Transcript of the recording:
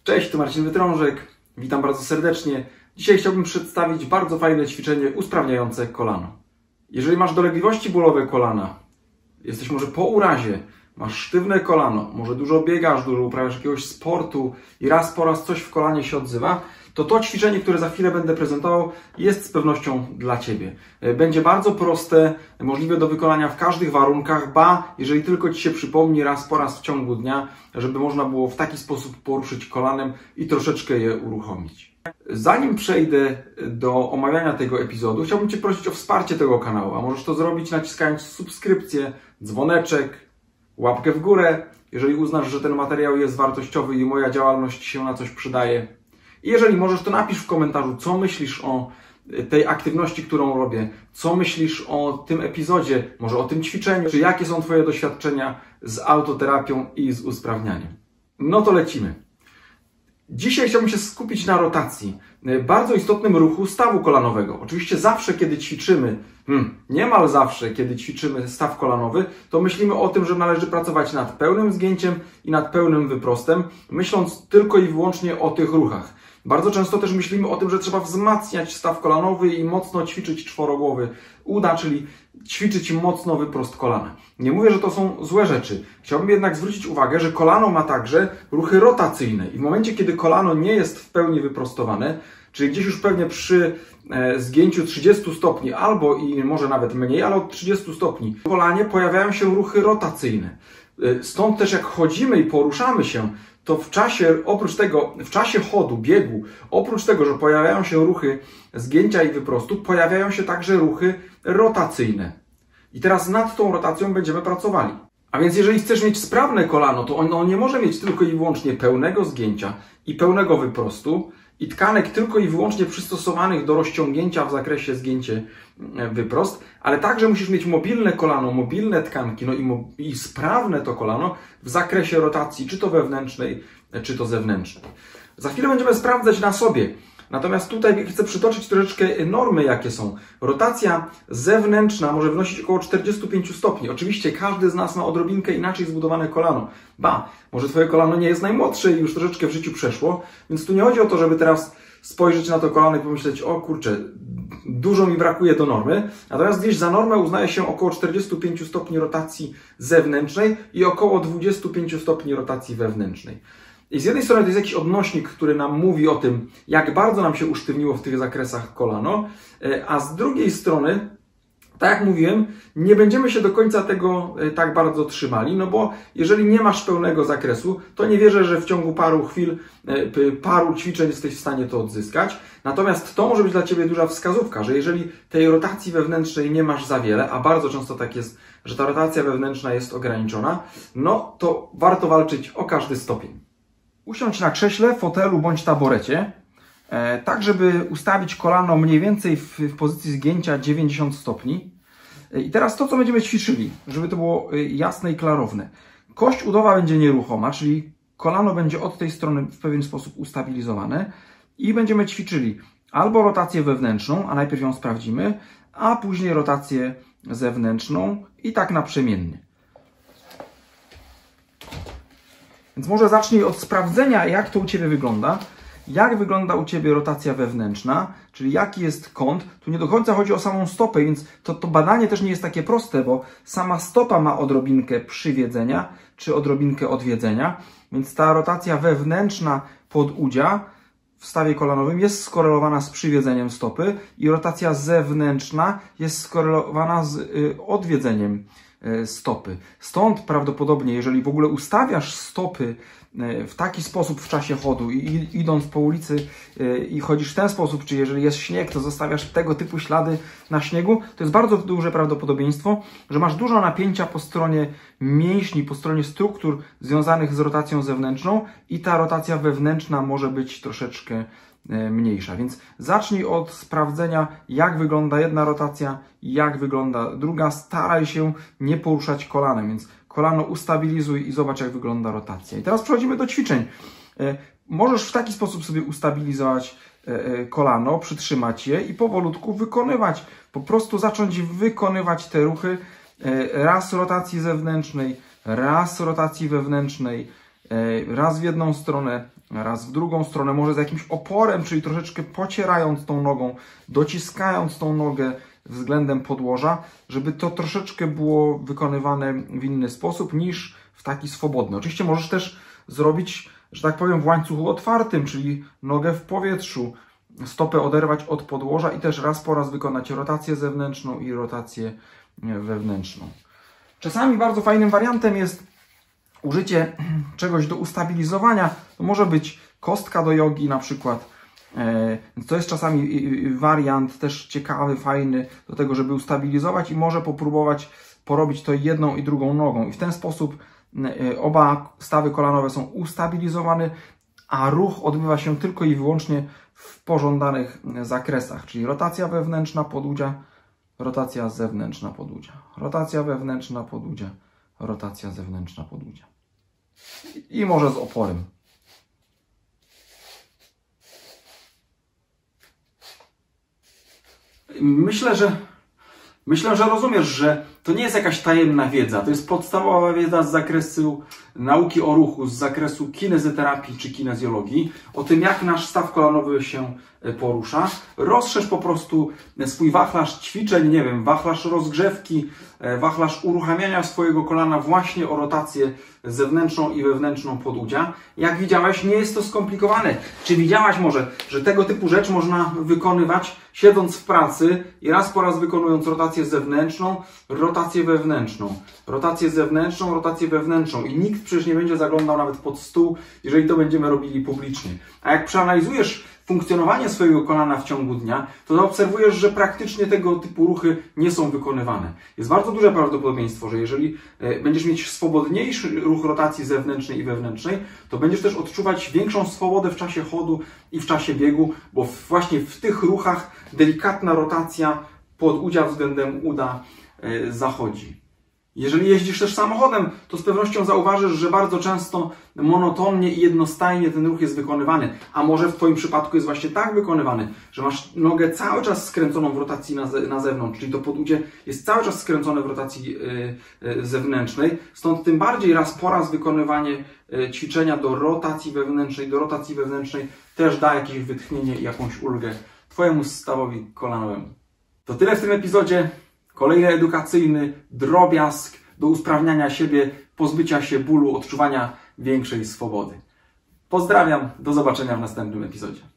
Cześć, tu Marcin Wytrążek. Witam bardzo serdecznie. Dzisiaj chciałbym przedstawić bardzo fajne ćwiczenie usprawniające kolano. Jeżeli masz dolegliwości bólowe kolana, jesteś może po urazie, masz sztywne kolano, może dużo biegasz, dużo uprawiasz jakiegoś sportu i raz po raz coś w kolanie się odzywa, to ćwiczenie, które za chwilę będę prezentował, jest z pewnością dla Ciebie. Będzie bardzo proste, możliwe do wykonania w każdych warunkach, jeżeli tylko Ci się przypomni raz po raz w ciągu dnia, żeby można było w taki sposób poruszyć kolanem i troszeczkę je uruchomić. Zanim przejdę do omawiania tego epizodu, chciałbym Cię prosić o wsparcie tego kanału, a możesz to zrobić naciskając subskrypcję, dzwoneczek, łapkę w górę, jeżeli uznasz, że ten materiał jest wartościowy i moja działalność się na coś przydaje. I jeżeli możesz, to napisz w komentarzu, co myślisz o tej aktywności, którą robię, co myślisz o tym epizodzie, może o tym ćwiczeniu, czy jakie są Twoje doświadczenia z autoterapią i z usprawnianiem. No to lecimy. Dzisiaj chciałbym się skupić na rotacji, bardzo istotnym ruchu stawu kolanowego. Oczywiście zawsze, kiedy ćwiczymy, niemal zawsze, kiedy ćwiczymy staw kolanowy, to myślimy o tym, że należy pracować nad pełnym zgięciem i nad pełnym wyprostem, myśląc tylko i wyłącznie o tych ruchach. Bardzo często też myślimy o tym, że trzeba wzmacniać staw kolanowy i mocno ćwiczyć czworogłowy uda, czyli ćwiczyć mocno wyprost kolana. Nie mówię, że to są złe rzeczy. Chciałbym jednak zwrócić uwagę, że kolano ma także ruchy rotacyjne i w momencie, kiedy kolano nie jest w pełni wyprostowane, czyli gdzieś już pewnie przy zgięciu 30 stopni albo i może nawet mniej, ale od 30 stopni w kolanie pojawiają się ruchy rotacyjne. Stąd też jak chodzimy i poruszamy się, to w czasie chodu, biegu, oprócz tego, że pojawiają się ruchy zgięcia i wyprostu, pojawiają się także ruchy rotacyjne. I teraz nad tą rotacją będziemy pracowali. A więc jeżeli chcesz mieć sprawne kolano, to ono nie może mieć tylko i wyłącznie pełnego zgięcia i pełnego wyprostu i tkanek tylko i wyłącznie przystosowanych do rozciągnięcia w zakresie zgięcie-wyprost, ale także musisz mieć mobilne kolano, mobilne tkanki, i sprawne to kolano w zakresie rotacji, czy to wewnętrznej, czy to zewnętrznej. Za chwilę będziemy sprawdzać na sobie. Natomiast tutaj chcę przytoczyć troszeczkę normy, jakie są. Rotacja zewnętrzna może wynosić około 45 stopni. Oczywiście każdy z nas ma odrobinkę inaczej zbudowane kolano. Może Twoje kolano nie jest najmłodsze i już troszeczkę w życiu przeszło, więc tu nie chodzi o to, żeby teraz spojrzeć na to kolano i pomyśleć, o kurczę, dużo mi brakuje do normy. Natomiast gdzieś za normę uznaje się około 45 stopni rotacji zewnętrznej i około 25 stopni rotacji wewnętrznej. I z jednej strony to jest jakiś odnośnik, który nam mówi o tym, jak bardzo nam się usztywniło w tych zakresach kolano, a z drugiej strony, tak jak mówiłem, nie będziemy się do końca tego tak bardzo trzymali, no bo jeżeli nie masz pełnego zakresu, to nie wierzę, że w ciągu paru chwil, paru ćwiczeń jesteś w stanie to odzyskać. Natomiast to może być dla Ciebie duża wskazówka, że jeżeli tej rotacji wewnętrznej nie masz za wiele, a bardzo często tak jest, że ta rotacja wewnętrzna jest ograniczona, no to warto walczyć o każdy stopień. Usiądź na krześle, fotelu bądź taborecie, tak żeby ustawić kolano mniej więcej w pozycji zgięcia 90 stopni. I teraz to, co będziemy ćwiczyli, żeby to było jasne i klarowne. Kość udowa będzie nieruchoma, czyli kolano będzie od tej strony w pewien sposób ustabilizowane i będziemy ćwiczyli albo rotację wewnętrzną, a najpierw ją sprawdzimy, a później rotację zewnętrzną i tak naprzemiennie. Więc może zacznij od sprawdzenia, jak to u Ciebie wygląda. Jak wygląda u Ciebie rotacja wewnętrzna, czyli jaki jest kąt. Tu nie do końca chodzi o samą stopę, więc to badanie też nie jest takie proste, bo sama stopa ma odrobinkę przywiedzenia, czy odrobinkę odwiedzenia. Więc ta rotacja wewnętrzna podudzia w stawie kolanowym jest skorelowana z przywiedzeniem stopy i rotacja zewnętrzna jest skorelowana z odwiedzeniem stopy. Stąd prawdopodobnie, jeżeli w ogóle ustawiasz stopy w taki sposób w czasie chodu i idąc po ulicy i chodzisz w ten sposób, czy jeżeli jest śnieg, to zostawiasz tego typu ślady na śniegu, to jest bardzo duże prawdopodobieństwo, że masz dużo napięcia po stronie mięśni, po stronie struktur związanych z rotacją zewnętrzną i ta rotacja wewnętrzna może być troszeczkę mniejsza. Więc zacznij od sprawdzenia, jak wygląda jedna rotacja, jak wygląda druga. Staraj się nie poruszać kolanem, więc kolano ustabilizuj i zobacz, jak wygląda rotacja. I teraz przechodzimy do ćwiczeń. Możesz w taki sposób sobie ustabilizować kolano, przytrzymać je i powolutku wykonywać. Po prostu zacząć wykonywać te ruchy raz rotacji zewnętrznej, raz rotacji wewnętrznej, raz w jedną stronę, raz w drugą stronę, może z jakimś oporem, czyli troszeczkę pocierając tą nogą, dociskając tą nogę względem podłoża, żeby to troszeczkę było wykonywane w inny sposób niż w taki swobodny. Oczywiście możesz też zrobić, że tak powiem, w łańcuchu otwartym, czyli nogę w powietrzu, stopę oderwać od podłoża i też raz po raz wykonać rotację zewnętrzną i rotację wewnętrzną. Czasami bardzo fajnym wariantem jest użycie czegoś do ustabilizowania. To może być kostka do jogi na przykład. To jest czasami wariant też ciekawy, fajny do tego, żeby ustabilizować i może popróbować porobić to jedną i drugą nogą. I w ten sposób oba stawy kolanowe są ustabilizowane, a ruch odbywa się tylko i wyłącznie w pożądanych zakresach, czyli rotacja wewnętrzna podudzia, rotacja zewnętrzna podudzia, rotacja wewnętrzna podudzia, rotacja zewnętrzna podudzia. I może z oporem. Myślę, że rozumiesz, że to nie jest jakaś tajemna wiedza. To jest podstawowa wiedza z zakresu nauki o ruchu, z zakresu kinezoterapii czy kinezjologii, o tym, jak nasz staw kolanowy się porusza. Rozszerz po prostu swój wachlarz ćwiczeń, nie wiem, wachlarz rozgrzewki, wachlarz uruchamiania swojego kolana właśnie o rotację zewnętrzną i wewnętrzną podudzia. Jak widziałeś, nie jest to skomplikowane. Czy widziałaś może, że tego typu rzecz można wykonywać siedząc w pracy i raz po raz wykonując rotację zewnętrzną, rotację wewnętrzną, rotację zewnętrzną, rotację wewnętrzną i nikt przecież nie będzie zaglądał nawet pod stół, jeżeli to będziemy robili publicznie. A jak przeanalizujesz funkcjonowanie swojego kolana w ciągu dnia, to zaobserwujesz, że praktycznie tego typu ruchy nie są wykonywane. Jest bardzo duże prawdopodobieństwo, że jeżeli będziesz mieć swobodniejszy ruch rotacji zewnętrznej i wewnętrznej, to będziesz też odczuwać większą swobodę w czasie chodu i w czasie biegu, bo właśnie w tych ruchach delikatna rotacja podudzia względem uda zachodzi. Jeżeli jeździsz też samochodem, to z pewnością zauważysz, że bardzo często monotonnie i jednostajnie ten ruch jest wykonywany. A może w Twoim przypadku jest właśnie tak wykonywany, że masz nogę cały czas skręconą w rotacji na zewnątrz, czyli to podudzie jest cały czas skręcone w rotacji zewnętrznej. Stąd tym bardziej raz po raz wykonywanie ćwiczenia do rotacji wewnętrznej też da jakieś wytchnienie i jakąś ulgę Twojemu stawowi kolanowemu. To tyle w tym epizodzie. Kolejny edukacyjny drobiazg do usprawniania siebie, pozbycia się bólu, odczuwania większej swobody. Pozdrawiam, do zobaczenia w następnym epizodzie.